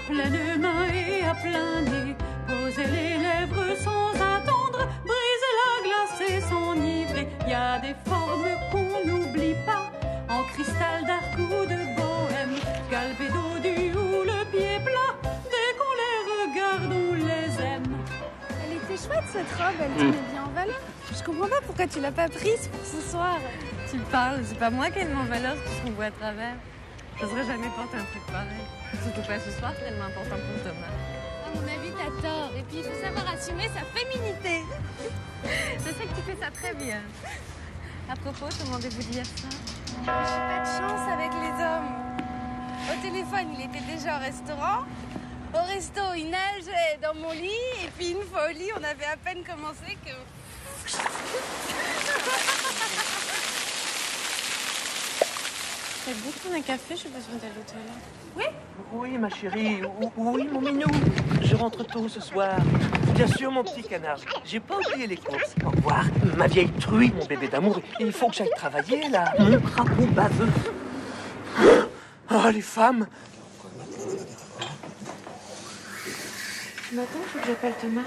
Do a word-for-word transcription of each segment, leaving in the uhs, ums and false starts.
pleine main et à plein nez, poser les lèvres sans attendre, briser la glace et s'enivrer. Y a des formes qu'on n'oublie pas, en cristal d'arc ou de bohème, galbé dodu ou le pied plat, dès qu'on les regarde on les aime. Elle était chouette cette robe, elle te met bien en valeur. Je comprends pas pourquoi tu l'as pas prise pour ce soir. Tu parles, c'est pas moi qui ai mis en valeur puisqu'on voit à travers. J'oserais jamais porter un truc pareil. Surtout pas ce soir, tellement important pour Thomas. À mon avis, t'as tort. Et puis, il faut savoir assumer sa féminité. Je sais que tu fais ça très bien. À propos, ton rendez-vous d'hier soir? J'ai pas de chance avec les hommes. Au téléphone, il était déjà au restaurant. Au resto, il nageait dans mon lit. Et puis, une fois au lit, on avait à peine commencé que... T'as beau prendre un café, j'ai besoin d'aller aux toilettes. Oui? Oui, ma chérie. Oui, mon minou. Je rentre tôt ce soir. Bien sûr, mon petit canard. J'ai pas oublié les courses. Au revoir, ma vieille truie, mon bébé d'amour. Il faut que j'aille travailler, là. Mon crapaud baveux. Oh, les femmes. Tu m'attends, faut que j'appelle Thomas.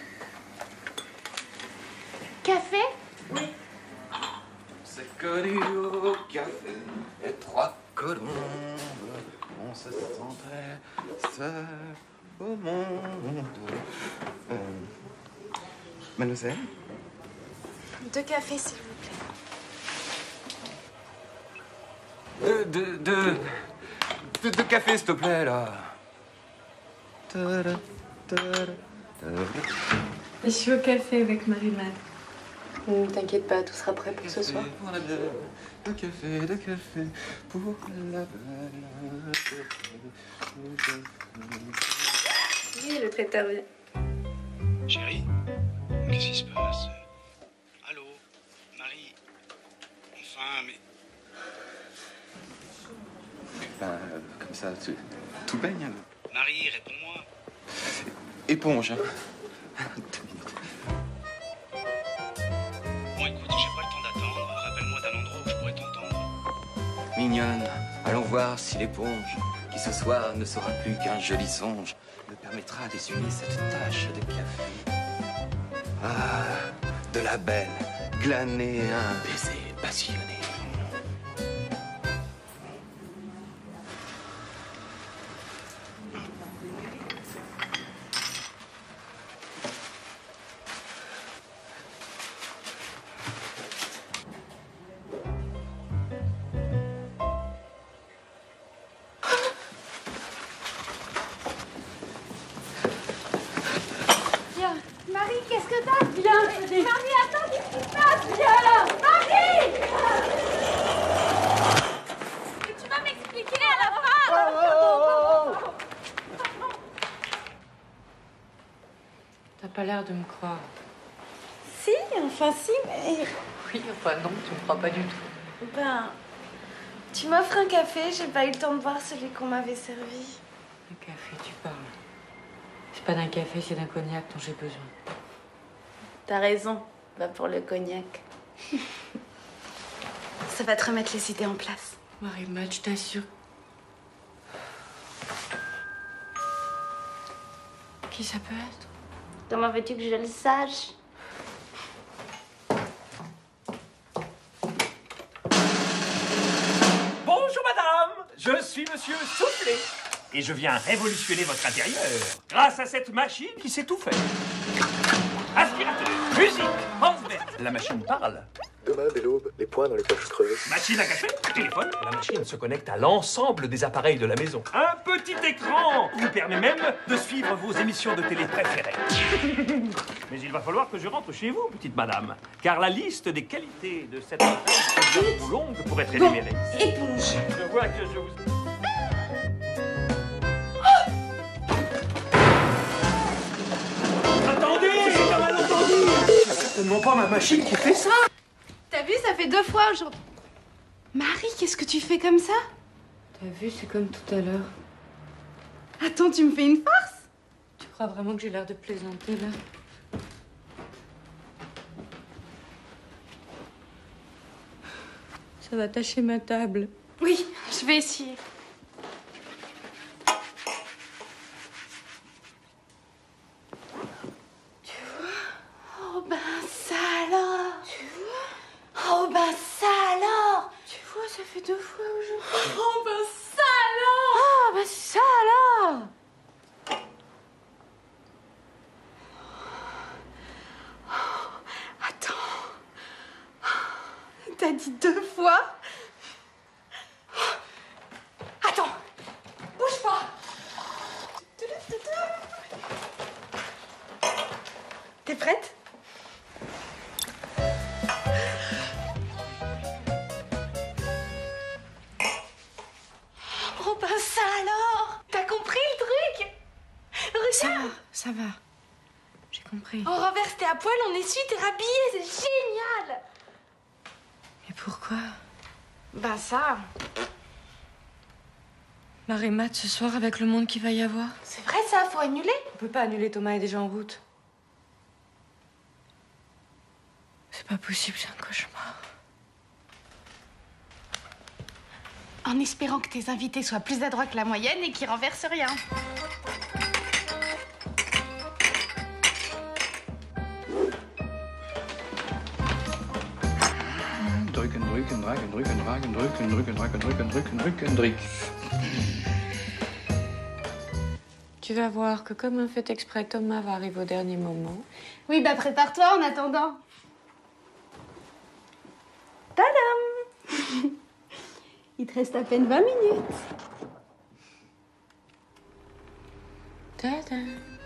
Café? Oui. C'est connu au café, et trois colombes, on se sentait seul au monde. Euh, Mademoiselle? Deux cafés, s'il vous plaît. Deux, deux, deux, deux, deux cafés, s'il te plaît, là. Je suis au café avec Marie-Mad. Oh, t'inquiète pas, tout sera prêt pour ce soir. Pour la belle, deux cafés, deux cafés, pour la belle. Oui, le traiteur vient. Chérie, qu'est-ce qui se passe? Allô, Marie? Enfin, mais... Ben, comme ça, tu, tout baigne, alors. Marie, réponds-moi. Éponge, hein. Bon, écoute, j'ai pas le temps d'attendre. Rappelle-moi d'un endroit où je pourrais t'entendre. Mignonne, allons voir si l'éponge, qui ce soir ne sera plus qu'un joli songe, me permettra d'essuyer cette tache de café. Ah, de la belle, glaner un baiser passionné. Marie, qu'est-ce que t'as? Viens, Marie, attends, qu'est-ce qui se passe? Viens là! Marie! Mais tu vas m'expliquer à la fin! Oh, oh, oh, oh. T'as pas l'air de me croire. Si, enfin si, mais... Oui, enfin non, tu me crois pas du tout. Ben... Tu m'offres un café, j'ai pas eu le temps de boire celui qu'on m'avait servi. Un café, tu parles. C'est pas d'un café, c'est d'un cognac dont j'ai besoin. T'as raison, va pour le cognac. Ça va te remettre les idées en place. Marie-Mad, je t'assure. Qui ça peut être? Comment veux-tu que je le sache? Bonjour, madame. Je suis monsieur Soufflé. Et je viens révolutionner votre intérieur grâce à cette machine qui sait tout faire. Aspirateur, musique, Hansberg. La machine parle. Demain, dès l'aube, les poings dans les poches creuses. Machine à café, téléphone. La machine se connecte à l'ensemble des appareils de la maison. Un petit écran vous permet même de suivre vos émissions de télé préférées. Mais il va falloir que je rentre chez vous, petite madame, car la liste des qualités de cette appareil est bien trop longue pour être énumérée. Éponge. Je vois que je vous... Attendez, j'ai un malentendu. C'est certainement pas ma machine qui fait ça. T'as vu, ça fait deux fois aujourd'hui. Marie, qu'est-ce que tu fais comme ça? T'as vu, c'est comme tout à l'heure. Attends, tu me fais une farce? Tu crois vraiment que j'ai l'air de plaisanter, là? Ça va tacher ma table. Oui, je vais essayer. t'as dit deux fois. Attends, bouge pas. T'es prête? Oh ben ça alors! T'as compris le truc? Ça Regarde! va, ça va. J'ai compris. On renverse, t'es à poil, on essuie, t'es rhabillée, c'est génial! Mais pourquoi? Ben ça... Marée mat ce soir avec le monde qu'il va y avoir. C'est vrai ça, faut annuler? On peut pas annuler, Thomas est déjà en route. C'est pas possible, c'est un cauchemar. En espérant que tes invités soient plus adroits que la moyenne et qu'ils renversent rien. Drücken, drücken, drücken, drücken, drücken, drücken, drücken, drücken, drücken, drücken, drücken, drücken. Tu vas voir que comme un fait exprès, Thomas va arriver au dernier moment. Oui, bah prépare-toi en attendant. Tadam! Il te reste à peine vingt minutes. Tada.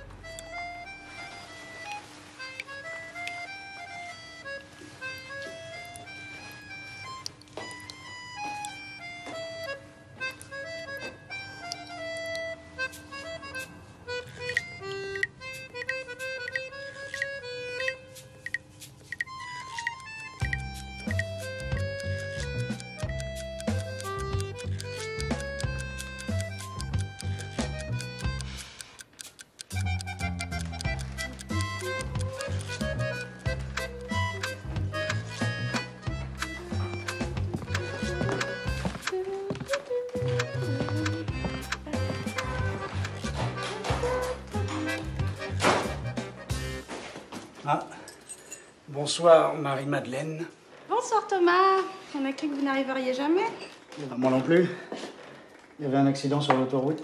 Ah, bonsoir Marie-Madeleine. Bonsoir Thomas. On a cru que vous n'arriveriez jamais. Ah, moi non plus. Il y avait un accident sur l'autoroute.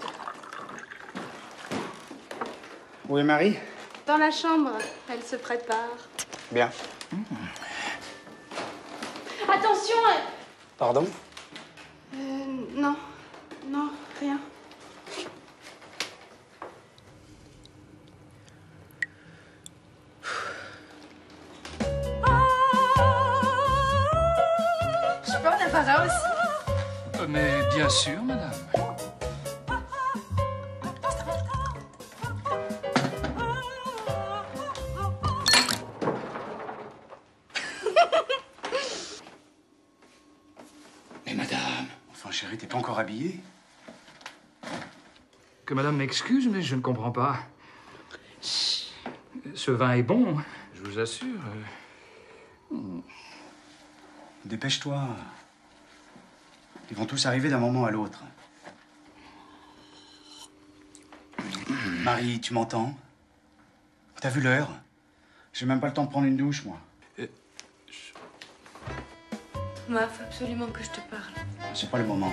Où est Marie? Dans la chambre, elle se prépare. Bien. Attention! Pardon? Euh, non. Non, rien. Je peux en avoir un aussi. Mais bien sûr, madame. Mais madame, enfin chérie, t'es pas encore habillée? Que madame m'excuse, mais je ne comprends pas. Ce vin est bon, je vous assure. Dépêche-toi. Ils vont tous arriver d'un moment à l'autre. Marie, tu m'entends? T'as vu l'heure? J'ai même pas le temps de prendre une douche, moi. Thomas, faut absolument que je te parle. C'est pas le moment.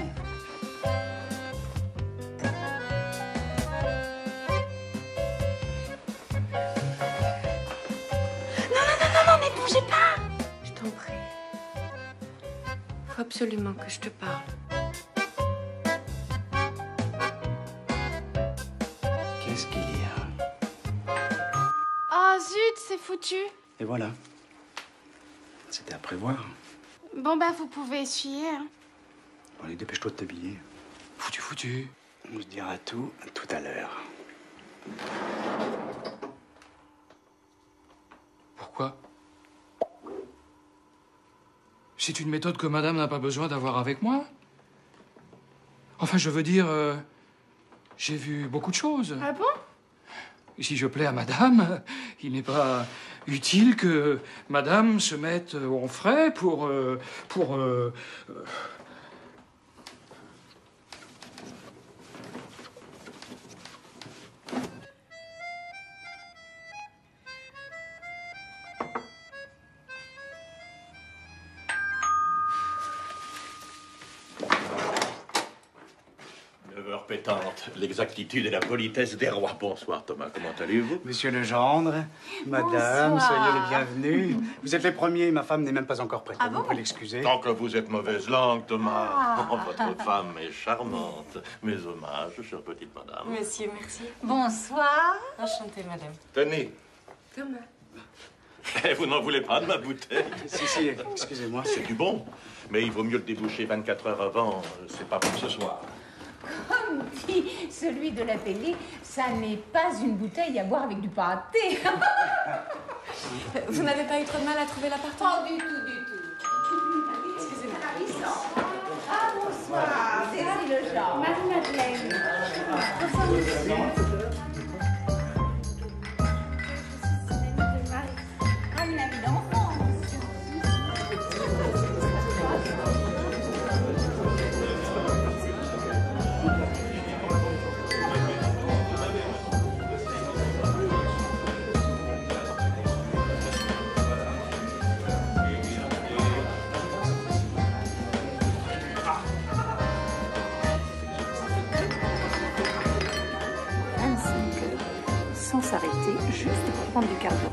Non, mais bougez pas! Je t'en prie. Faut absolument que je te parle. Qu'est-ce qu'il y a? Oh zut, c'est foutu. Et voilà. C'était à prévoir. Bon bah vous pouvez essuyer. Hein. Allez, dépêche-toi de t'habiller. Foutu, foutu. On se dira tout tout à l'heure. Pourquoi? C'est une méthode que madame n'a pas besoin d'avoir avec moi. Enfin, je veux dire, euh, j'ai vu beaucoup de choses. Ah bon? Si je plais à madame, il n'est pas utile que madame se mette en frais pour... euh, pour... euh, euh, neuf heures inquiétante. L'exactitude et la politesse des rois. Bonsoir, Thomas. Comment allez-vous? Monsieur le gendre, madame, Bonsoir. soyez les bienvenus. Vous êtes les premiers, ma femme n'est même pas encore prête. Ah vous bon pouvez l'excuser. Tant que vous êtes mauvaise langue, Thomas. Ah. Oh, votre femme est charmante. Mes hommages, chère petite madame. Monsieur, merci. Bonsoir. Enchantée, madame. Tenez. Thomas. Eh, vous n'en voulez pas de ma bouteille? Si, si, excusez-moi. C'est du bon. Mais il vaut mieux le déboucher vingt-quatre heures avant. C'est pas pour ce soir. Comme dit celui de la télé, ça n'est pas une bouteille à boire avec du pâté. Vous n'avez pas eu trop de mal à trouver l'appartement? Pas du tout, du tout. Excusez-moi. Ah, bonsoir. C'est Marie le genre. Marie-Madeleine. Ah, une amie d'enfance. vingt-cinq heures, sans s'arrêter, juste pour prendre du carburant.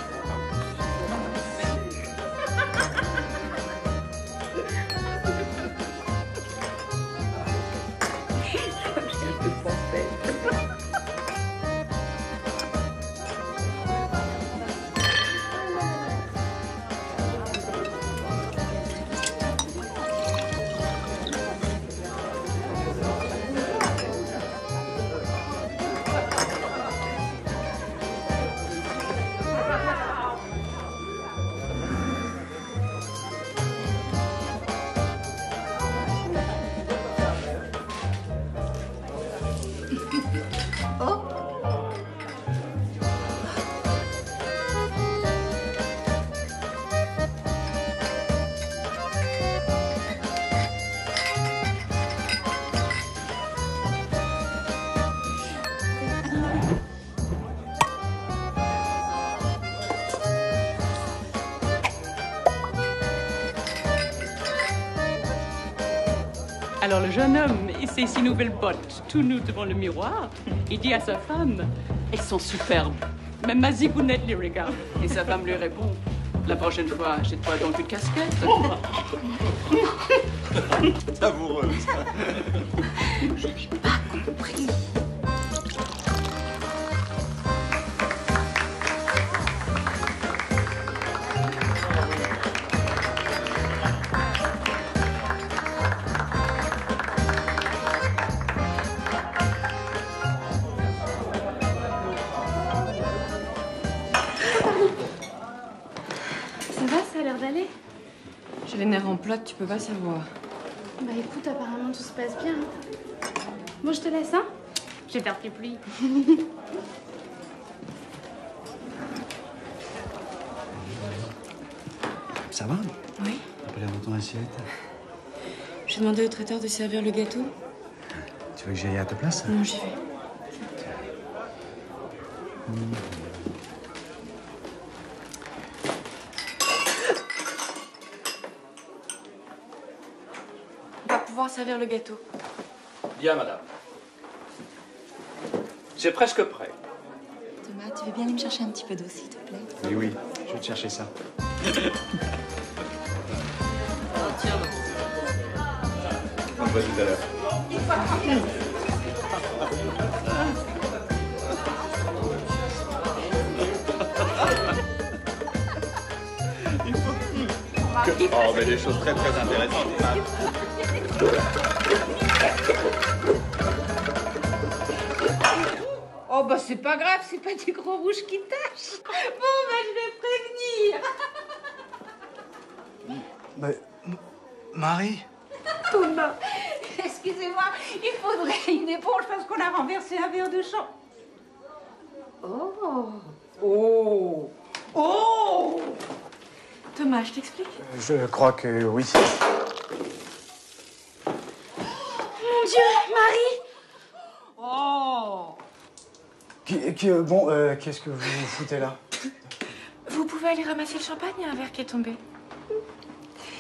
Alors le jeune homme et ses six nouvelles bottes, tout nus devant le miroir, il dit à sa femme, elles sont superbes. Même ma zigounette les regarde. Et sa femme lui répond, la prochaine fois, jette-toi donc une casquette. Savoureuse. Je n'ai pas compris. Ça va, ça a l'air d'aller? J'ai les nerfs en plate, tu peux pas savoir. Bah écoute, apparemment tout se passe bien. Moi je te laisse, hein? Je vais faire pli-pli. Ça va? Oui. T'as pas l'air dans ton assiette. J'ai demandé au traiteur de servir le gâteau. Tu veux que j'aille à ta place? Non, j'y vais. Mmh. On va pouvoir servir le gâteau. Bien, madame. C'est presque prêt. Thomas, tu veux bien aller me chercher un petit peu d'eau, s'il te plaît? Oui, oui, je vais te chercher ça. On se voit tout à l'heure. Oh, mais des choses très très intéressantes. Oh bah c'est pas grave, c'est pas du gros rouge qui tâche. Bon bah je vais prévenir. Bah, Marie? Thomas, excusez-moi, il faudrait une éponge parce qu'on a renversé un verre de champ. Oh. Oh. Oh. Thomas, je t'explique? Je crois que oui. Mon Dieu, Marie! Oh. Qui, qui, euh, bon, euh, qu'est-ce que vous foutez là? Vous pouvez aller ramasser le champagne, il y a un verre qui est tombé.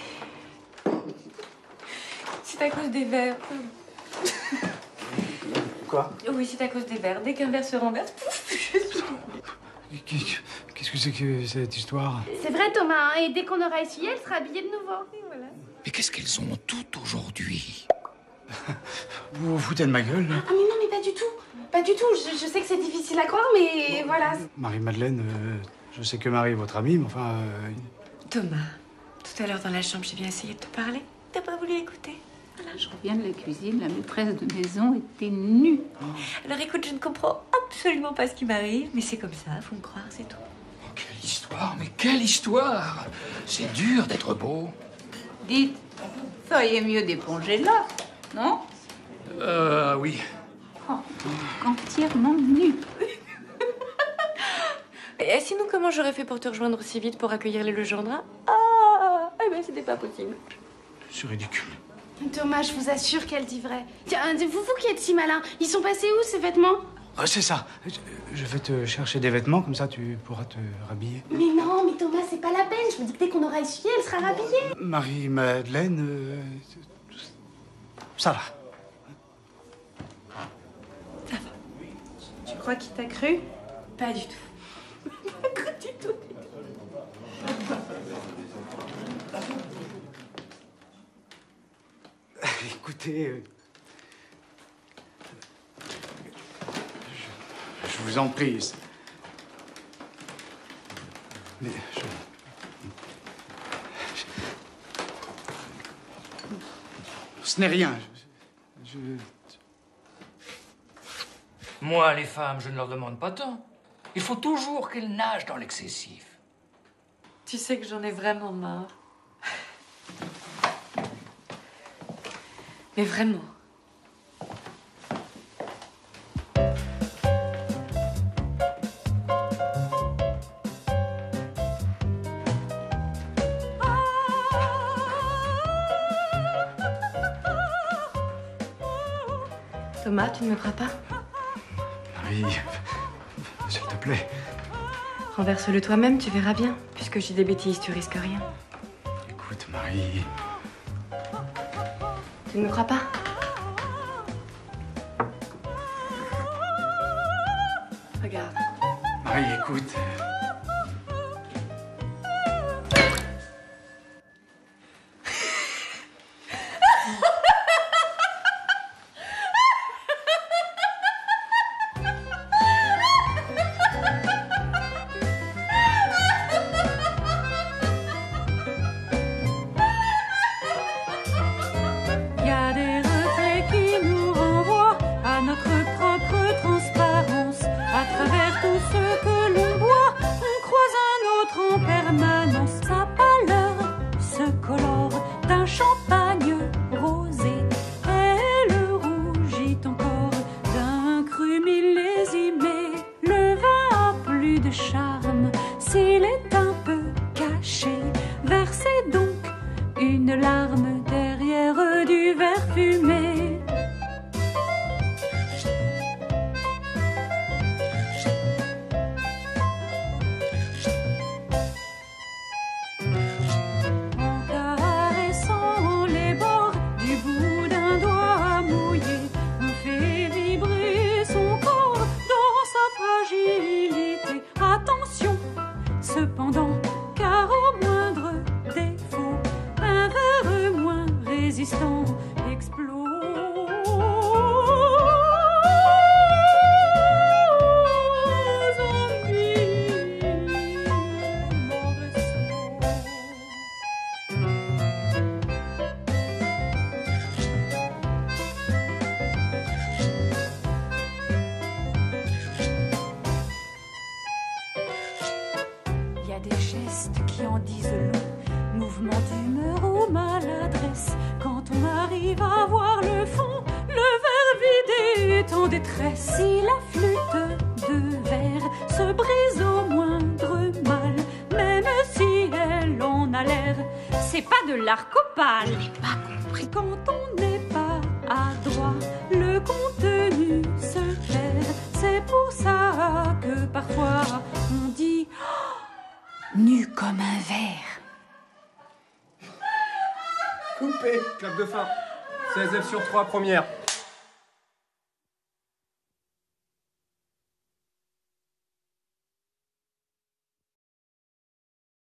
C'est à cause des verres. quoi? Oui, c'est à cause des verres. Dès qu'un verre se renverse, pouf, je suis... Qu'est-ce que c'est que cette histoire? C'est vrai, Thomas, hein, et dès qu'on aura essuyé, elle sera habillée de nouveau. Et voilà. Mais qu'est-ce qu'elles ont toutes aujourd'hui? Vous vous foutez de ma gueule, là? Ah mais non, mais pas du tout. Pas du tout. Je, je sais que c'est difficile à croire, mais voilà. Marie-Madeleine, euh, je sais que Marie est votre amie, mais enfin... Euh... Thomas, tout à l'heure dans la chambre, j'ai bien essayé de te parler. T'as pas voulu écouter. Voilà, je reviens de la cuisine, la maîtresse de maison était nue. Oh. Alors écoute, je ne comprends absolument pas ce qui m'arrive, mais c'est comme ça, faut me croire, c'est tout. Oh, quelle histoire, mais quelle histoire! C'est dur d'être beau. Dites, vous feriez mieux d'éponger là, non? Euh, oui. Oh, entièrement nu. Et sinon, comment j'aurais fait pour te rejoindre aussi vite pour accueillir les Legendrins? Ah, eh ben c'était pas possible. C'est ridicule. Thomas, je vous assure qu'elle dit vrai. Tiens, vous, vous qui êtes si malin, ils sont passés où ces vêtements? Ah, c'est ça. Je, je vais te chercher des vêtements, comme ça tu pourras te rhabiller. Mais non, mais Thomas, c'est pas la peine. Je vous dis que dès qu'on aura essuyé, elle sera rhabillée. Marie-Madeleine, euh, ça va. Ça va. Tu crois qu'il t'a cru? Pas du tout. Pas du tout. Écoutez, euh, je, je vous en prie. Mais je, je, ce n'est rien. Je, je... Moi, les femmes, je ne leur demande pas tant. Il faut toujours qu'elles nagent dans l'excessif. Tu sais que j'en ai vraiment marre. Mais vraiment. Thomas, tu ne me crois pas? Marie, s'il te plaît. Renverse-le toi-même, tu verras bien. Puisque je dis des bêtises, tu risques rien. Écoute, Marie... Tu ne me crois pas? Regarde. Marie, écoute... Si la flûte de verre se brise au moindre mal, même si elle en a l'air, c'est pas de l'arc-opale. Je n'ai pas compris. Quand on n'est pas adroit, le contenu se perd. C'est pour ça que parfois on dit oh, nu comme un verre. Coupé, clap de fin. seize F sur trois, première.